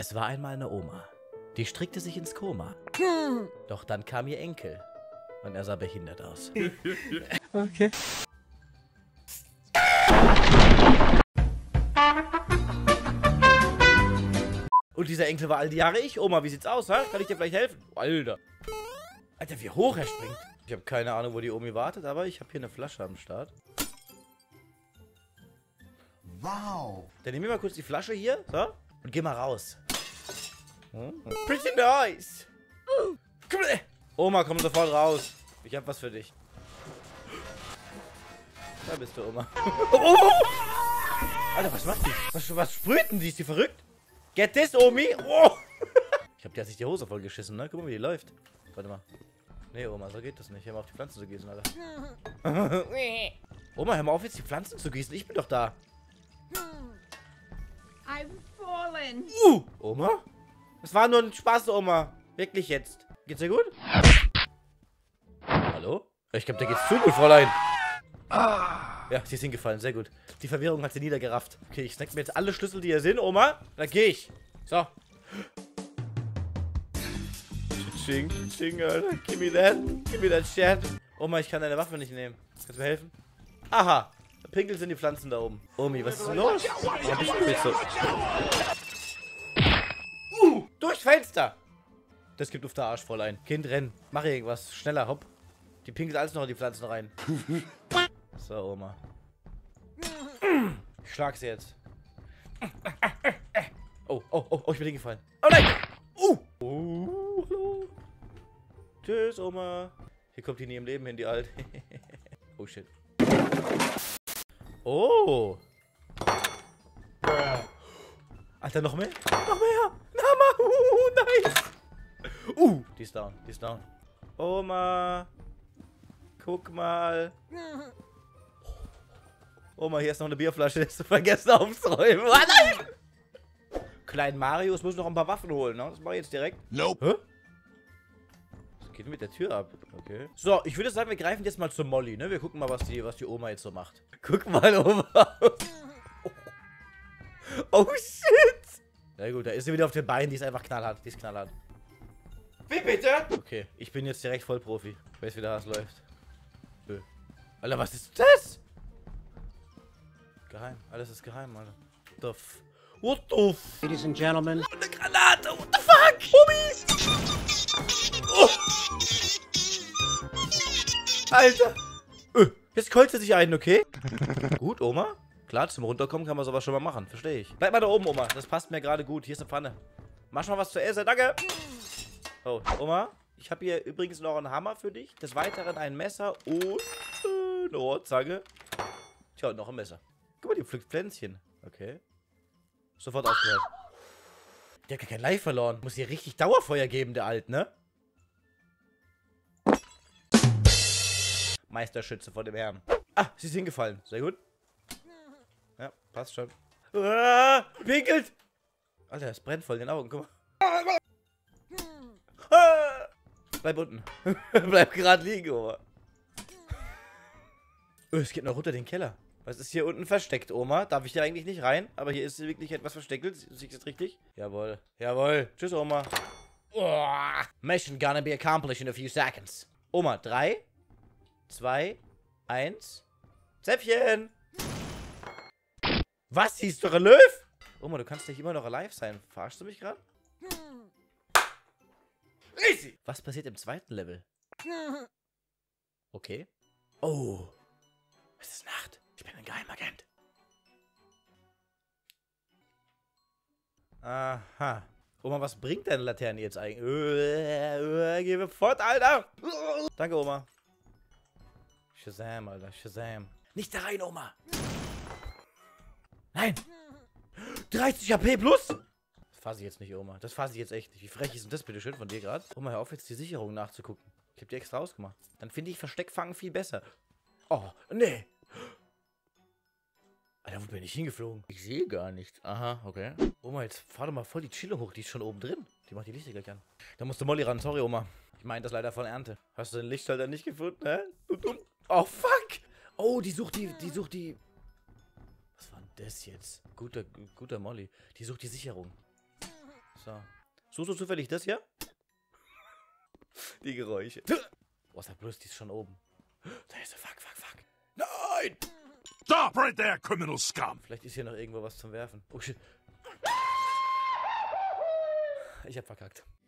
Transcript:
Es war einmal eine Oma. Die strickte sich ins Koma. Doch dann kam ihr Enkel. Und er sah behindert aus. Okay. Und dieser Enkel war all die Jahre ich. Oma, wie sieht's aus, ha? Kann ich dir vielleicht helfen? Alter. Alter, wie hoch er springt. Ich habe keine Ahnung, wo die Omi wartet, aber ich habe hier eine Flasche am Start. Wow. Dann nehmen wir mal kurz die Flasche hier, so, und geh mal raus. Pretty nice. Komm her. Oma, komm sofort raus. Ich hab was für dich. Da bist du, Oma. Oh. Alter, was macht die? Was sprüht denn die? Ist die verrückt? Get this, Omi. Oh. Ich hab dir sich die Hose voll geschissen, ne? Guck mal, wie die läuft. Warte mal. Nee, Oma, so geht das nicht. Hör mal auf, die Pflanzen zu gießen, Alter. Oma, hör mal auf, jetzt die Pflanzen zu gießen. Ich bin doch da. I've fallen. Oma? Das war nur ein Spaß, Oma. Wirklich jetzt. Geht's dir gut? Hallo? Ich glaube, da geht's zu gut, Fräulein. Ja, sie ist hingefallen. Sehr gut. Die Verwirrung hat sie niedergerafft. Okay, ich snack mir jetzt alle Schlüssel, die hier sind, Oma. Dann gehe ich. So. Ching, ching, Alter. Give me that. Give me that shit. Oma, ich kann deine Waffe nicht nehmen. Kannst du mir helfen? Aha. Pinkel sind die Pflanzen da oben. Omi, was ist denn los? Warum bist du jetzt so? Durchs Fenster! Das gibt auf der Arsch, Fräulein. Kind, renn. Mach irgendwas. Schneller, hopp. Die pinkelt alles noch in die Pflanzen rein. So, Oma. Ich schlag sie jetzt. Oh, oh, oh, oh, ich bin hingefallen. Oh nein! Hallo. Tschüss, Oma. Hier kommt die nie im Leben hin, die Alte. Oh, shit. Oh. Alter, noch mehr? Noch mehr! Mama! Nice! Die ist down, die ist down. Oma! Guck mal! Oma, hier ist noch eine Bierflasche, hast du vergessen aufzuräumen. Oh, nein! Klein Marius muss noch ein paar Waffen holen, ne? Das mache ich jetzt direkt. Nope. Hä? Was geht denn mit der Tür ab? Okay. So, ich würde sagen, wir greifen jetzt mal zur Molly, ne? Wir gucken mal, was die Oma jetzt so macht. Guck mal, Oma. Oh, shit! Na gut, da ist sie wieder auf den Beinen. Die ist einfach knallhart. Die ist knallhart. Wie bitte? Okay, ich bin jetzt direkt Vollprofi. Ich weiß, wie der Hass läuft. Alter, was ist das? Geheim. Alles ist geheim, Alter. What the f... Ladies and gentlemen. Eine Granate. What the fuck? Homies. Oh. Alter. Jetzt keult sie sich ein, okay? Gut, Oma. Klar, zum Runterkommen kann man sowas schon mal machen. Verstehe ich. Bleib mal da oben, Oma. Das passt mir gerade gut. Hier ist eine Pfanne. Mach schon mal was zu essen. Danke. Oh, Oma. Ich habe hier übrigens noch einen Hammer für dich. Des Weiteren ein Messer und eine Rohrzange. Tja, und noch ein Messer. Guck mal, die pflückt Pflänzchen. Okay. Sofort aufgehört. Der hat gar kein Life verloren. Muss hier richtig Dauerfeuer geben, der Alt, ne? Meisterschütze vor dem Herrn. Ah, sie ist hingefallen. Sehr gut. Ja, passt schon. Ah, pinkelt! Alter, es brennt voll in den Augen. Guck mal. Ah, bleib unten. Bleib gerade liegen, Oma. Es geht noch runter den Keller. Was ist hier unten versteckt, Oma? Darf ich hier eigentlich nicht rein? Aber hier ist wirklich etwas versteckt. Siehst du das richtig? Jawohl. Jawohl. Tschüss, Oma. Oh. Mission gonna be accomplished in a few seconds. Oma, 3, 2, 1. Zäpfchen! Was? Sie ist doch ein Löw? Oma, du kannst nicht immer noch alive sein. Verarschst du mich gerade? Easy! Was passiert im zweiten Level? Okay. Oh. Es ist Nacht. Ich bin ein Geheimagent. Aha. Oma, was bringt deine Laterne jetzt eigentlich? Geh mir fort, Alter! Danke, Oma. Shazam, Alter. Shazam. Nicht da rein, Oma! Nein! 30 AP plus! Das fasse ich jetzt nicht, Oma. Das fasse ich jetzt echt nicht. Wie frech ist denn das bitte schön von dir gerade? Oma, hör auf jetzt die Sicherung nachzugucken. Ich habe die extra ausgemacht. Dann finde ich Versteckfangen viel besser. Oh, nee. Alter, wo bin ich hingeflogen? Ich sehe gar nichts. Aha, okay. Oma, jetzt fahr doch mal voll die Chille hoch. Die ist schon oben drin. Die macht die Lichter gleich an. Da musste Molly ran. Sorry, Oma. Ich meine das leider von Ernte. Hast du den Lichtschalter nicht gefunden, hä? Oh, fuck. Oh, die sucht die... Was war denn das jetzt? Guter Molly. Die sucht die Sicherung. So. Suchst du zufällig das hier? Die Geräusche. Oh, ist der bloß, die ist schon oben. Da ist er. Fuck. Nein! Stop right there, criminal scum! Vielleicht ist hier noch irgendwo was zum Werfen. Oh shit. Ich hab verkackt.